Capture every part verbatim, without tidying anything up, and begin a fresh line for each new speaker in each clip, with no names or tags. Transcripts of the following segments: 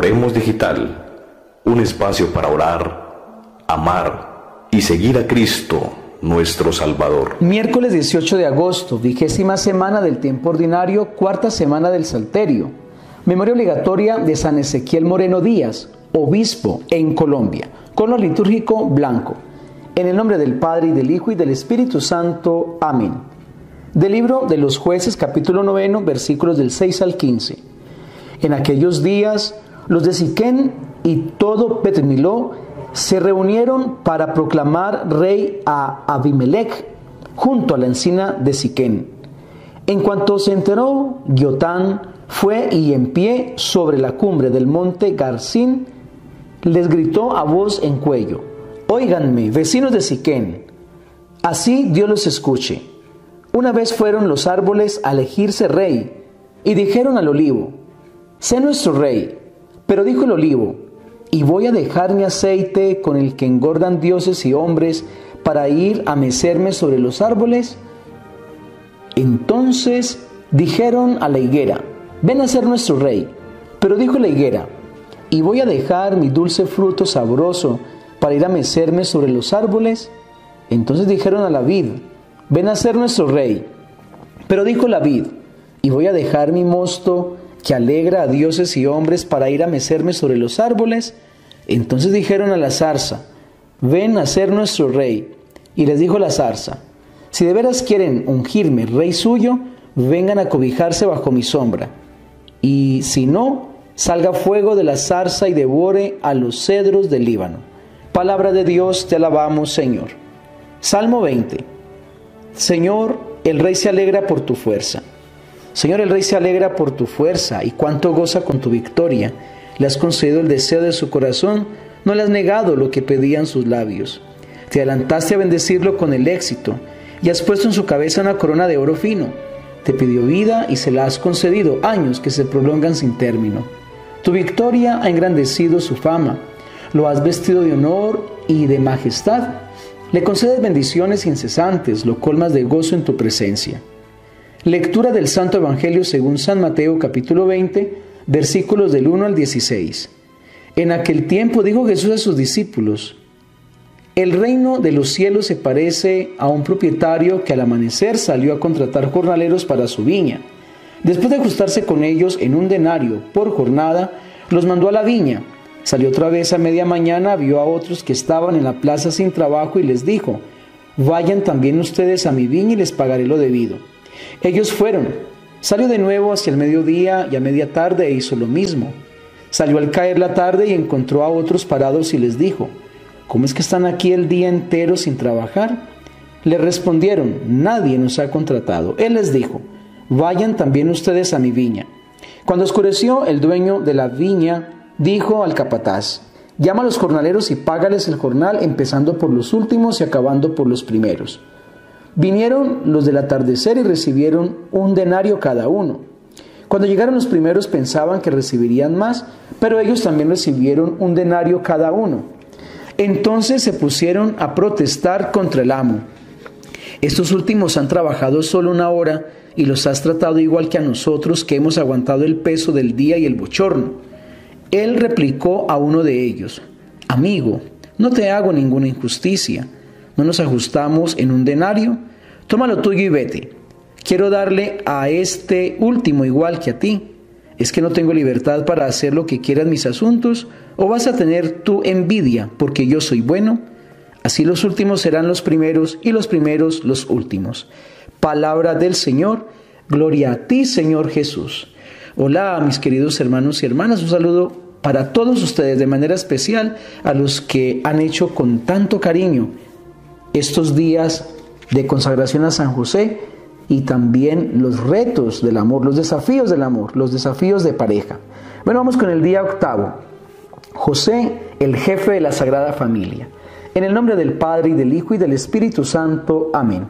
Oremos Digital, un espacio para orar, amar y seguir a Cristo, nuestro Salvador.
Miércoles dieciocho de agosto, vigésima semana del tiempo ordinario, cuarta semana del Salterio. Memoria obligatoria de San Ezequiel Moreno Díaz, obispo en Colombia, color litúrgico blanco. En el nombre del Padre, y del Hijo, y del Espíritu Santo. Amén. Del libro de los Jueces, capítulo noveno, versículos del seis al quince. En aquellos días, los de Siquén y todo Bet-Miló se reunieron para proclamar rey a Abimelech junto a la encina de Siquén. En cuanto se enteró, Giotán fue y en pie sobre la cumbre del monte Garzín les gritó a voz en cuello: «Óiganme, vecinos de Siquén, así Dios los escuche. Una vez fueron los árboles a elegirse rey y dijeron al olivo: sé nuestro rey. Pero dijo el olivo: ¿y voy a dejar mi aceite con el que engordan dioses y hombres para ir a mecerme sobre los árboles? Entonces dijeron a la higuera: ven a ser nuestro rey. Pero dijo la higuera: ¿y voy a dejar mi dulce fruto sabroso para ir a mecerme sobre los árboles? Entonces dijeron a la vid: ven a ser nuestro rey. Pero dijo la vid: ¿y voy a dejar mi mosto que alegra a dioses y hombres para ir a mecerme sobre los árboles? Entonces dijeron a la zarza: ven a ser nuestro rey. Y les dijo la zarza: si de veras quieren ungirme rey suyo, vengan a cobijarse bajo mi sombra. Y si no, salga fuego de la zarza y devore a los cedros del Líbano. Palabra de Dios, te alabamos, Señor. Salmo veinte. Señor, el rey se alegra por tu fuerza. Señor, el rey se alegra por tu fuerza, y cuánto goza con tu victoria. Le has concedido el deseo de su corazón, no le has negado lo que pedían sus labios. Te adelantaste a bendecirlo con el éxito, y has puesto en su cabeza una corona de oro fino. Te pidió vida y se la has concedido, años que se prolongan sin término. Tu victoria ha engrandecido su fama, lo has vestido de honor y de majestad. Le concedes bendiciones incesantes, lo colmas de gozo en tu presencia. Lectura del Santo Evangelio según San Mateo, capítulo veinte, versículos del uno al dieciséis. En aquel tiempo dijo Jesús a sus discípulos: el reino de los cielos se parece a un propietario que al amanecer salió a contratar jornaleros para su viña. Después de ajustarse con ellos en un denario por jornada, los mandó a la viña. Salió otra vez a media mañana, vio a otros que estaban en la plaza sin trabajo y les dijo: vayan también ustedes a mi viña y les pagaré lo debido. Ellos fueron. Salió de nuevo hacia el mediodía y a media tarde e hizo lo mismo. Salió al caer la tarde y encontró a otros parados y les dijo: ¿cómo es que están aquí el día entero sin trabajar? Le respondieron: nadie nos ha contratado. Él les dijo: vayan también ustedes a mi viña. Cuando oscureció, el dueño de la viña dijo al capataz: llama a los jornaleros y págales el jornal, empezando por los últimos y acabando por los primeros. Vinieron los del atardecer y recibieron un denario cada uno. Cuando llegaron los primeros pensaban que recibirían más, pero ellos también recibieron un denario cada uno. Entonces se pusieron a protestar contra el amo: estos últimos han trabajado solo una hora y los has tratado igual que a nosotros, que hemos aguantado el peso del día y el bochorno. Él replicó a uno de ellos: amigo, no te hago ninguna injusticia. ¿No nos ajustamos en un denario? Toma lo tuyo y vete. Quiero darle a este último igual que a ti. ¿Es que no tengo libertad para hacer lo que quieran mis asuntos? ¿O vas a tener tu envidia porque yo soy bueno? Así los últimos serán los primeros y los primeros los últimos. Palabra del Señor. Gloria a ti, Señor Jesús. Hola, mis queridos hermanos y hermanas. Un saludo para todos ustedes, de manera especial a los que han hecho con tanto cariño estos días de consagración a San José, y también los retos del amor, los desafíos del amor, los desafíos de pareja. Bueno, vamos con el día octavo. José, el jefe de la Sagrada Familia. En el nombre del Padre, y del Hijo, y del Espíritu Santo. Amén.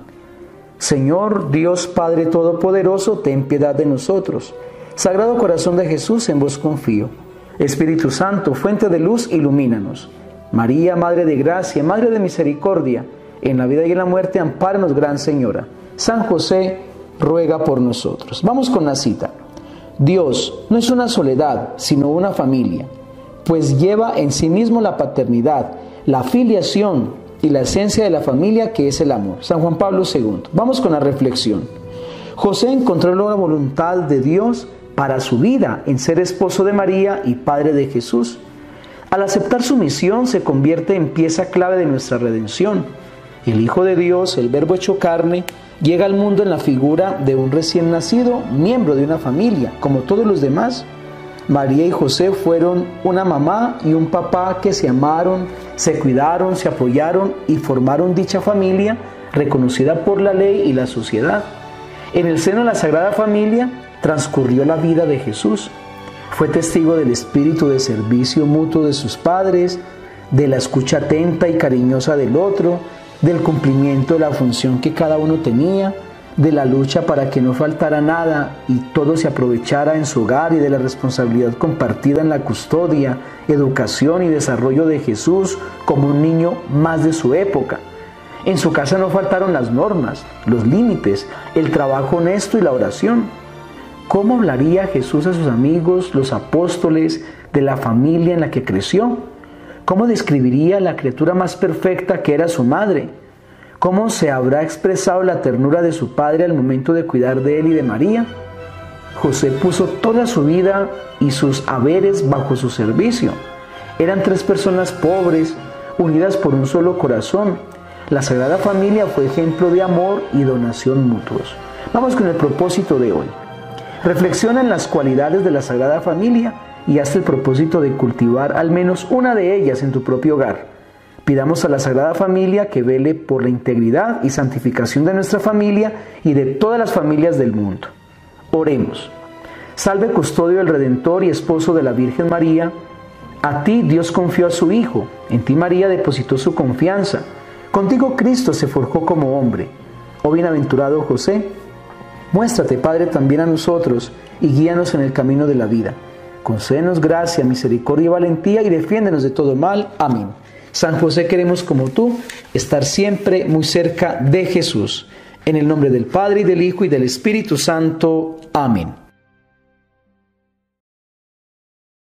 Señor Dios Padre Todopoderoso, ten piedad de nosotros. Sagrado Corazón de Jesús, en vos confío. Espíritu Santo, fuente de luz, ilumínanos. María, Madre de Gracia, Madre de Misericordia, en la vida y en la muerte, ampáranos, Gran Señora. San José, ruega por nosotros. Vamos con la cita. Dios no es una soledad, sino una familia. pues lleva en sí mismo la paternidad, la filiación y la esencia de la familia, que es el amor. San Juan Pablo segundo. Vamos con la reflexión. José encontró la voluntad de Dios para su vida en ser esposo de María y padre de Jesús. Al aceptar su misión se convierte en pieza clave de nuestra redención. El Hijo de Dios, el Verbo hecho carne, llega al mundo en la figura de un recién nacido, miembro de una familia, como todos los demás. María y José fueron una mamá y un papá que se amaron, se cuidaron, se apoyaron y formaron dicha familia reconocida por la ley y la sociedad. En el seno de la Sagrada Familia transcurrió la vida de Jesús. Fue testigo del espíritu de servicio mutuo de sus padres, de la escucha atenta y cariñosa del otro, del cumplimiento de la función que cada uno tenía, de la lucha para que no faltara nada y todo se aprovechara en su hogar, y de la responsabilidad compartida en la custodia, educación y desarrollo de Jesús como un niño más de su época. En su casa no faltaron las normas, los límites, el trabajo honesto y la oración. ¿Cómo hablaría Jesús a sus amigos, los apóstoles, de la familia en la que creció? ¿Cómo describiría la criatura más perfecta que era su madre? ¿Cómo se habrá expresado la ternura de su padre al momento de cuidar de él y de María? José puso toda su vida y sus haberes bajo su servicio. Eran tres personas pobres, unidas por un solo corazón. La Sagrada Familia fue ejemplo de amor y donación mutuos. Vamos con el propósito de hoy. Reflexiona en las cualidades de la Sagrada Familia y haz el propósito de cultivar al menos una de ellas en tu propio hogar. Pidamos a la Sagrada Familia que vele por la integridad y santificación de nuestra familia y de todas las familias del mundo. Oremos. Salve, custodio del Redentor y esposo de la Virgen María. A ti Dios confió a su Hijo, en ti María depositó su confianza. Contigo Cristo se forjó como hombre. Oh bienaventurado José, muéstrate, Padre, también a nosotros y guíanos en el camino de la vida. Concédenos gracia, misericordia y valentía y defiéndenos de todo mal. Amén. San José, queremos como tú estar siempre muy cerca de Jesús. En el nombre del Padre, y del Hijo, y del Espíritu Santo. Amén.